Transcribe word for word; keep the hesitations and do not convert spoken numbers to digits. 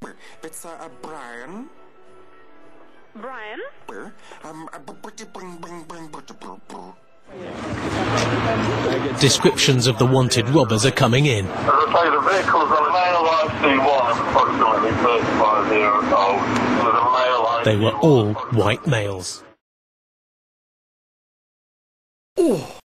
It's uh, Brian. Brian? Um, Descriptions of the wanted robbers are coming in. As I say, the vehicle's a male I C one, approximately thirty-five years old. There's a male I C one. They were all white males. Oh.